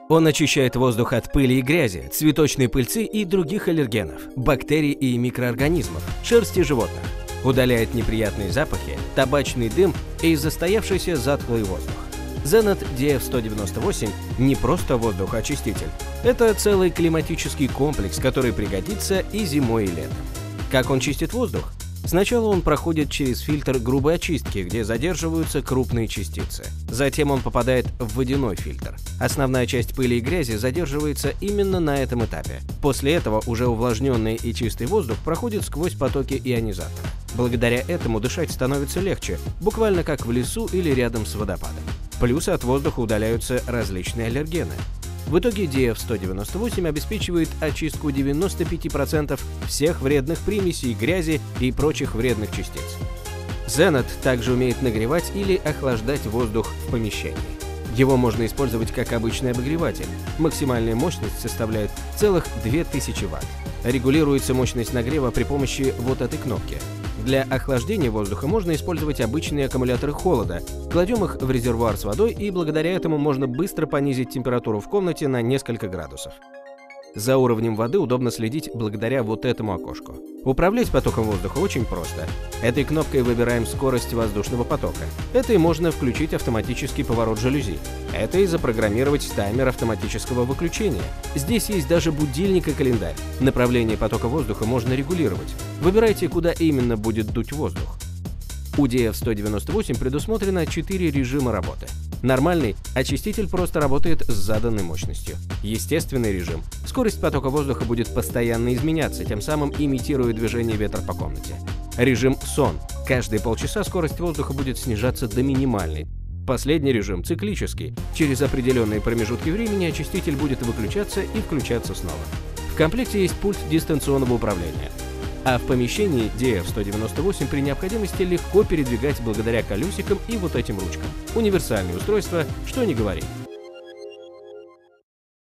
Он очищает воздух от пыли и грязи, цветочной пыльцы и других аллергенов, бактерий и микроорганизмов, шерсти животных. Удаляет неприятные запахи, табачный дым и застоявшийся затхлый воздух. Zenith DF198 не просто воздухоочиститель. Это целый климатический комплекс, который пригодится и зимой, и летом. Как он чистит воздух? Сначала он проходит через фильтр грубой очистки, где задерживаются крупные частицы. Затем он попадает в водяной фильтр. Основная часть пыли и грязи задерживается именно на этом этапе. После этого уже увлажненный и чистый воздух проходит сквозь потоки ионизатора. Благодаря этому дышать становится легче, буквально как в лесу или рядом с водопадом. Плюс от воздуха удаляются различные аллергены. В итоге DF198 обеспечивает очистку 95% всех вредных примесей, грязи и прочих вредных частиц. Zenith также умеет нагревать или охлаждать воздух в помещении. Его можно использовать как обычный обогреватель. Максимальная мощность составляет целых 2000 Вт. Регулируется мощность нагрева при помощи вот этой кнопки. Для охлаждения воздуха можно использовать обычные аккумуляторы холода. Кладем их в резервуар с водой, и благодаря этому можно быстро понизить температуру в комнате на несколько градусов. За уровнем воды удобно следить благодаря вот этому окошку. Управлять потоком воздуха очень просто. Этой кнопкой выбираем скорость воздушного потока. Этой можно включить автоматический поворот жалюзи. Этой запрограммировать таймер автоматического выключения. Здесь есть даже будильник и календарь. Направление потока воздуха можно регулировать. Выбирайте, куда именно будет дуть воздух. У DF198 предусмотрено 4 режима работы. Нормальный – очиститель просто работает с заданной мощностью. Естественный режим – скорость потока воздуха будет постоянно изменяться, тем самым имитируя движение ветра по комнате. Режим сон – каждые полчаса скорость воздуха будет снижаться до минимальной. Последний режим – циклический. Через определенные промежутки времени очиститель будет выключаться и включаться снова. В комплекте есть пульт дистанционного управления. А в помещении DF198 при необходимости легко передвигать благодаря колесикам и вот этим ручкам. Универсальное устройство, что ни говори.